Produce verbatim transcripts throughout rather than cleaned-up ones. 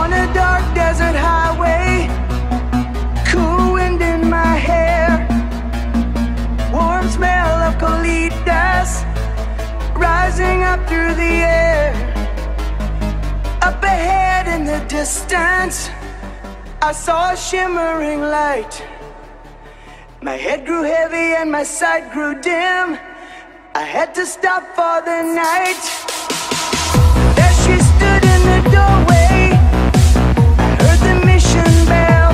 On a dark desert highway, cool wind in my hair, warm smell of colitas rising up through the air. Up ahead in the distance, I saw a shimmering light. My head grew heavy and my sight grew dim. I had to stop for the night. There she stood in the doorway. I heard the mission bell.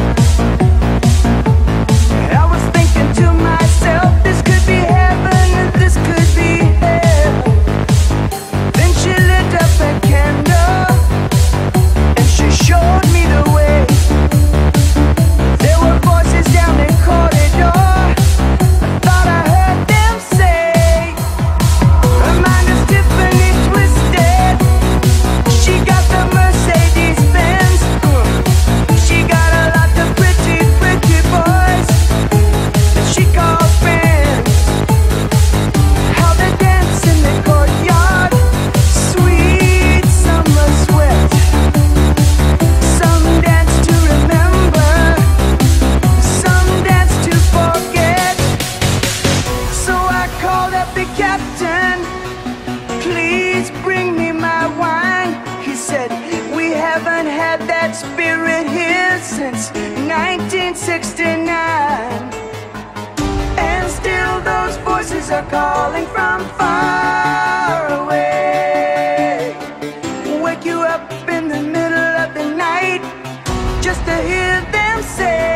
I was thinking to myself, this could be heaven and this could be hell. Then she lit up a candle and she showed me the way. There were voices down the corridor. I thought I heard them say, her mind is Tiffany twisted. She got the Mercedes Benz. She got a lot of pretty, pretty boys that she calls friends. How they dance in the courtyard, sweet summer sweat. Some dance to remember, some dance to forget. So I called up the captain, please bring me my wine. He said, we haven't had that spirit here since nineteen sixty-nine. And still those voices are calling from far away. Wake you up in the middle of the night just to hear them say,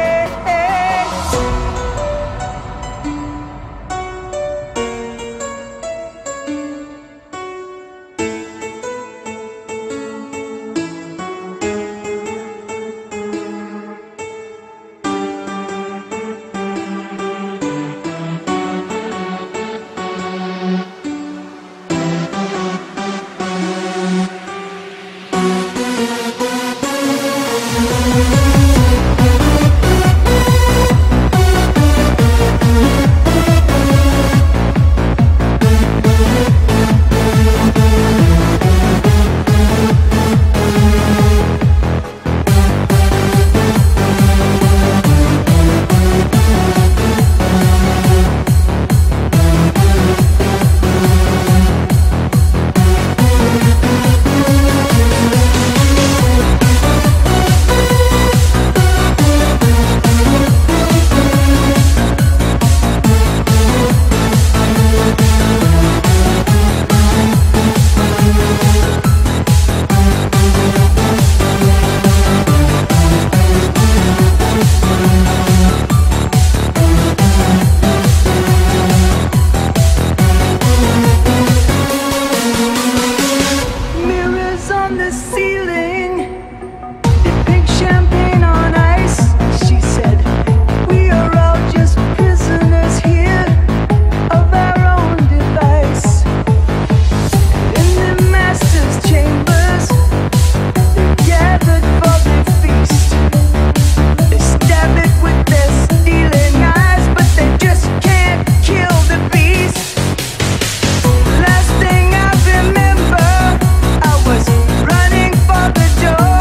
mirrors on the ceiling, pink champagne on ice. She said, we are all just prisoners here of our own device. In the master's chambers, they gathered for the feast. They stab it with their stealing eyes, but they just can't kill the beast. Last thing I remember, I was running for the door.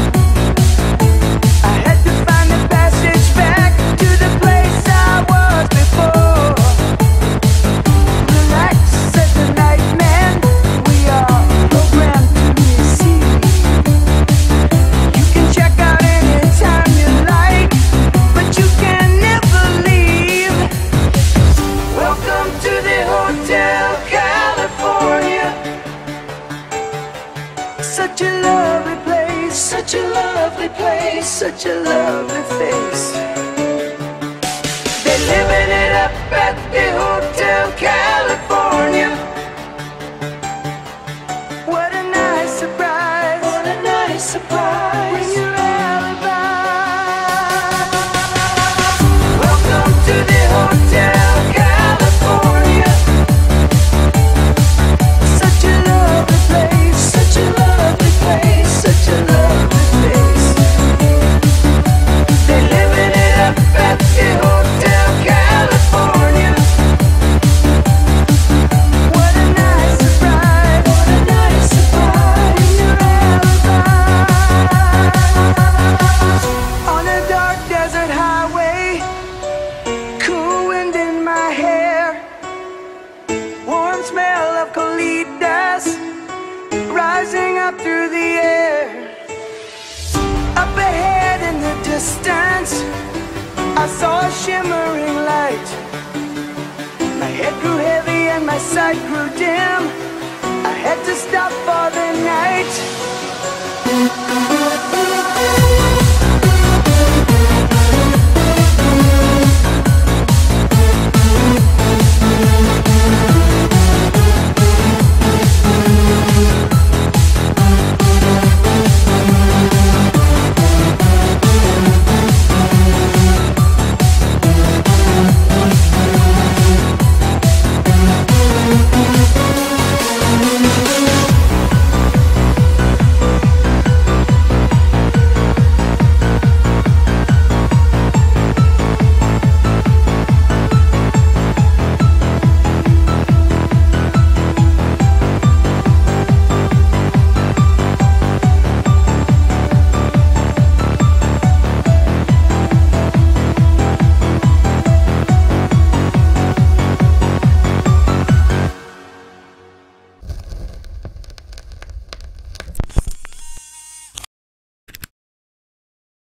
I had to find the passage back to the place I was before. Relax, said the night man, we are programmed to receive. You can check out anytime you like, but you can never leave. Welcome to the Hotel California. Such a lovely place, such a lovely place, such a lovely face. They're living it up at the Hotel California. What a nice surprise, what a nice surprise. Bring your alibi. Welcome to the Hotel California. Such a lovely place, such a lovely place, such a lovely place. They're living it up at the Hotel California. out through the air. Up ahead in the distance, I saw a shimmering light. My head grew heavy and my sight grew dim. I had to stop for the night.